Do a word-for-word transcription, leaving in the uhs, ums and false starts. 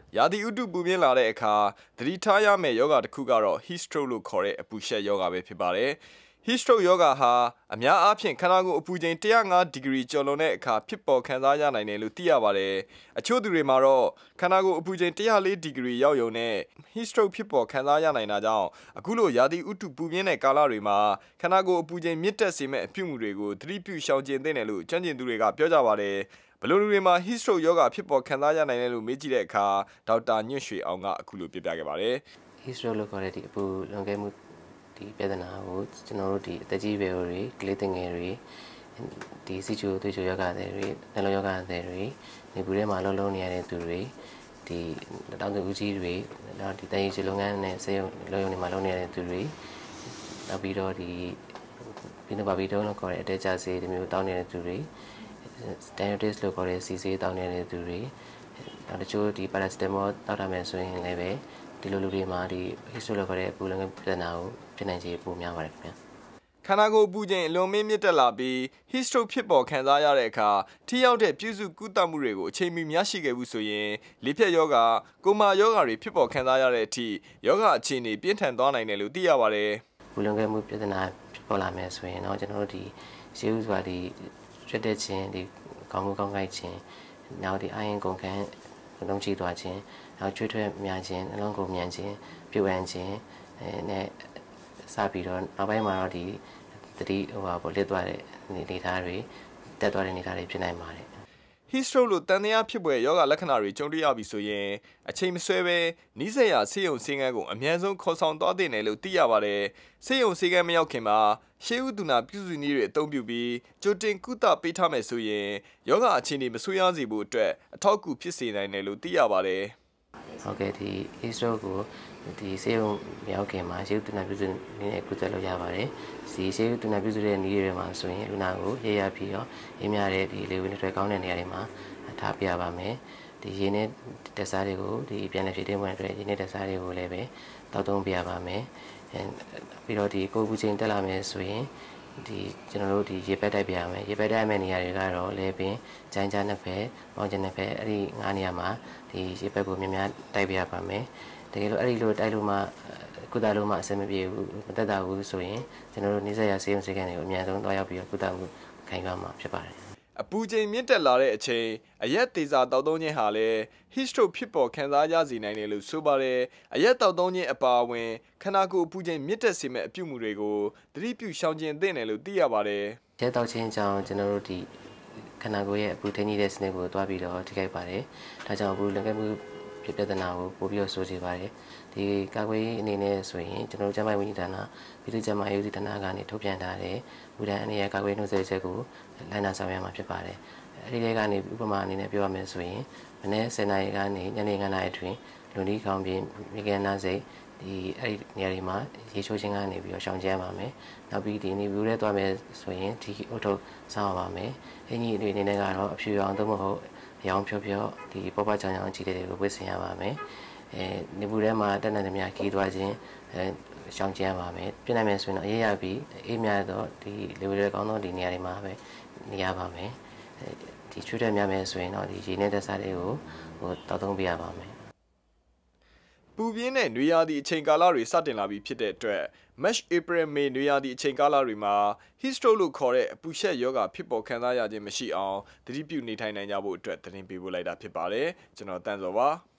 ရာသီဥတုပူပြင်းလာတဲ့အခါသတိထားရမယ့်ယောဂတစ်ခုကတော့ heat stroke လို့ခေါ်တဲ့အပူရှက်ယောဂပဲဖြစ်ပါတယ်။ heat stroke ယောဂဟာအများအားဖြင့်ခန္ဓာကိုယ်အပူချိန်one oh fiveဒီဂရီကျော်လွန်တဲ့အခါဖြစ်ပေါ်ခံစားရနိုင်တယ်လို့သိရပါတယ်။အချို့သူတွေမှာတော့ခန္ဓာကိုယ်အပူချိန်one oh fourဒီဂရီရောက်ရုံနဲ့ heat stroke ဖြစ်ပေါ်ခံစားရနိုင်တာကြောင့်အခုလိုရာသီဥတုပူပြင်းတဲ့ကာလတွေမှာခန္ဓာကိုယ်အပူချိန်မြင့်တက်စေမဲ့အပြုအမူတွေကိုသတိပြုရှောင်ကျဉ်သင့်တယ်လို့ကျွမ်းကျင်သူတွေကပြောကြပါတယ်။ဘယ်လိုလူတွေမှာ heat stroke ယောဂဖြစ်ပေါ်ခံစားရနိုင်တယ်လို့မေးကြည့်တဲ့အခါဒေါက်တာညွန့်ရွှေအောင်ကအခုလိုပြပြခဲ့ပါတယ်။ heat stroke လို့ခေါ်တဲ့ဒီအပူလွန်ကဲမှုဒီပြဿနာကိုကျွန်တော်တို့ဒီအသက်ကြီးရွယ်တွေကလေးငယ်တွေဒီစီချိုသွေးချိုယောဂတွေနှလုံးယောဂတွေနေပူထဲမှာလုံးလုံးနေရတဲ့သူတွေဒီတောင်သူဦးကြီးတွေနောက်ဒီတိုင်းရေးလုပ်ငန်းနဲ့စေရုံလုပ်ရုံတွေမှာလုပ်နေတဲ့သူတွေနောက်ပြီးတော့ဒီပြီးတော့ဗာဘီတုံးလို့ခေါ်တဲ့အတဲကြဆေးဒီမျိုးတောင်းနေတဲ့သူတွေ diabetes လို့ခေါ်တဲ့စီဆေးတောင်းနေတဲ့သူတွေနောက်တချို့ဒီ paracetamol တောက်ရမယ်ဆိုရင်လည်းပဲဒီလိုလူတွေမှာဒီ heat stroke လို့ခေါ်တဲ့အပူလွန်ကဲပြဿနာကိုဖြစ်နိုင်ခြေပိုများပါတယ်ခင်ဗျာခန္ဓာကိုယ်အပူချိန်အလွန်မင်းမြင့်တက်လာပြီး heat stroke ဖြစ်ပေါ်ခံစားရတဲ့အခါထိရောက်တဲ့ပြုစုကုသမှုတွေကိုအချိန်မီမျှရှိခဲ့ဘူးဆိုရင်လေဖြတ်ယောဂ၊ကိုမာယောဂတွေဖြစ်ပေါ်ခံစားရတဲ့အထိယောဂအခြေအနေပြင်းထန်သွားနိုင်တယ်လို့သိရပါတယ်။ပူလွန်ကဲမှုပြဿနာဖြစ်ပေါ်လာမယ်ဆိုရင်တော့ကျွန်တော်တို့ဒီရှေးဥစွာဒီရွက်တဲ့ခြင်းဒီကောင်းမှုကောင်းကိုက်ခြင်းနောက်ဒီအရင်ကုန်ခန်းလုံးချီသွားခြင်းနောက်ချွေးထွက်များခြင်းနှလုံးကုန်မြန်ခြင်းပြုတ်အန်းခြင်းအဲနဲ့စပြီးတော့နောက်ပိုင်းမှာတော့ဒီတတိဟိုပါပေါ့လစ်သွားတဲ့နေသားတွေတက်သွားတဲ့နေသားတွေဖြစ်နိုင်ပါတယ်။ heat stroke လို့တန်တရားဖြစ်ပွယ်ယောဂလက္ခဏာတွေကြုံတွေ့ရပြီဆိုရင်အချိန်မဆွဲဘဲနီးစပ်ရာဆေးရုံဆေးခန်းကိုအမြန်ဆုံးခေါ်ဆောင်သွားသင့်တယ်လို့သိရပါတယ်။ဆေးရုံဆေးခန်းမရောက်ခင်မှာရှေးဥဒုနာပြုစုနည်းတွေအသုံးပြုပြီးကြိုတင်ကုသပေးထားမယ်ဆိုရင်ယောဂအခြေအနေမဆိုးရွားစေဖို့အတွက်အထောက်အကူဖြစ်စေနိုင်တယ်လို့သိရပါတယ်။ဟုတ်ကဲ့ဒီ heat stroke ကိုဒီဆေးရုံရောက်ခင်မှာရှေးဥဒုနာပြုစုနည်းနဲ့ကုသလို့ရပါတယ်။ဒီရှေးဥဒုနာပြုစုတဲ့နည်းတွေမှာဆိုရင်လူနာကိုရရပြီးတော့အေးမြတဲ့ဒီလေဝင်တွေကောင်းတဲ့နေရာတွေမှာထားပြပါမယ်။ဒီရင်းနဲ့တက်စားတွေကိုဒီပြန်လည်ဖြည့်တင်းဝင်အတွက်ရင်းနဲ့တက်စားတွေကိုလည်းပဲတောက်သုံးပြပါမယ်။အဲပြီးတော့ဒီကိုယ်ပူချိန်တက်လာမယ်ဆိုရင်ဒီကျွန်တော်တို့ဒီရေပက်တိုက်ပြရမယ်ရေပက်တိုက်မဲ့နေရာတွေကတော့လည်းပင်ကြိုင်းကြားနှစ်ဖက်မောင်းကျင်နှစ်ဖက်အဲ့ဒီငါးနေရာမှာဒီရေပက်ကိုများများတိုက်ပြရပါမယ်တကယ်လို့အဲ့ဒီလိုတိုက်လို့မှကုသလို့မှအဆင်မပြေဘူးမတက်တာဘူးဆိုရင်ကျွန်တော်တို့နေဆက်ရဆေးရုံဆေးခန်းတွေကိုအများဆုံးတွားရောက်ပြီးကုသမှုခံယူရမှာဖြစ်ပါတယ်အပူချိန်မြင့်တက်လာတဲ့အချိန်အရက်သေးစာတောက်သုံးခြင်းဟာလည်း heat stroke ဖြစ်ပေါ်ခံစားရစေနိုင်တယ်လို့ဆိုပါတယ်။အရက်တောက်သုံးခြင်းအပါအဝင်ခန္ဓာကိုယ်အပူချိန်မြင့်တက်စေမဲ့အပြုအမူတွေကိုသတိပြုရှောင်ကျဉ်သင့်တယ်လို့သိရပါတယ်။ရက်တောက်ခြင်းကြောင့်ကျွန်တော်တို့ဒီခန္ဓာကိုယ်ရဲ့အပူထိန်းတဲ့စနစ်ကိုတွားပြီးတော့ထိခိုက်ပါတယ်။ဒါကြောင့်အပူလွန်ကဲမှုပြဿနာကိုပို့ပြီးတော့ဆိုးစေပါတယ်။ဒီကာကွယ်ရေးအနေနဲ့ဆိုရင်ကျွန်တော်တို့ကျန်းမာရေးဝန်ကြီးဌာနပြည်သူ့ကျန်းမာရေးဦးစီးဌာနကနေထုတ်ပြန်ထားတဲ့မူဒဏ်အနေနဲ့ကာကွယ်နှုတ်ဆက်ချက်ကိုလိုက်နာဆောင်ရွက်မှာဖြစ်ပါတယ်။အဲဒီတွေကနေဥပမာအနေနဲ့ပြောရမယ်ဆိုရင်မနေ့ဆယ်နာရီကနေညနေ9နာရီအတွင်းလူနီးခေါင်းပြင်းမိခင်နာစိတ်ဒီအဲ့ဒီနေရာတွေမှာရေချိုးခြင်းကနေပြီးတော့ရှောင်ကျဉ်ပါမယ်။နောက်ပြီးဒီနေဘူးထဲသွားမယ်ဆိုရင်ဒီအုတ်ထုတ်စောင်းပါမယ်။အင်းကြီးတွေအနေနဲ့ကတော့အဖြူရောင်သို့မဟုတ်ရောင်ဖြောဖြောဒီပေါပချောင်ချောင်ကြည့်တဲ့တွေကိုဝတ်ဆင်ရပါမယ်။အဲနေဘူးထဲမှာတက်နေသမျှခီးသွားခြင်းအဲရှောင်ကျဉ်ရပါမယ်။ပြနိုင်မယ်ဆိုရင်တော့အေးရပြီးအေးမြတော့ဒီလေဝဲကောင်းသောဒီနေရာတွေမှာပဲနေရပါမယ်။ဒီချွေးတက်များမယ်ဆိုရင်တော့ဒီရေနဲ့တက်စားတွေကိုဟိုတောက်သုံးပြရပါမယ်ပူပြင်းတဲ့နွေရာသီအချိန်ကာလတွေစတင်လာပြီးဖြစ်တဲ့အတွက် March April May နွေရာသီအချိန်ကာလတွေမှာ heat stroke လို့ခေါ်တဲ့အပူရှက်ယောဂဖြစ်ပေါ်ခံစားရခြင်းမရှိအောင်သတိပြုနေထိုင်နိုင်ကြဖို့အတွက်သတင်းပေးပို့လိုက်တာဖြစ်ပါတယ်ကျွန်တော်တန်စောပါ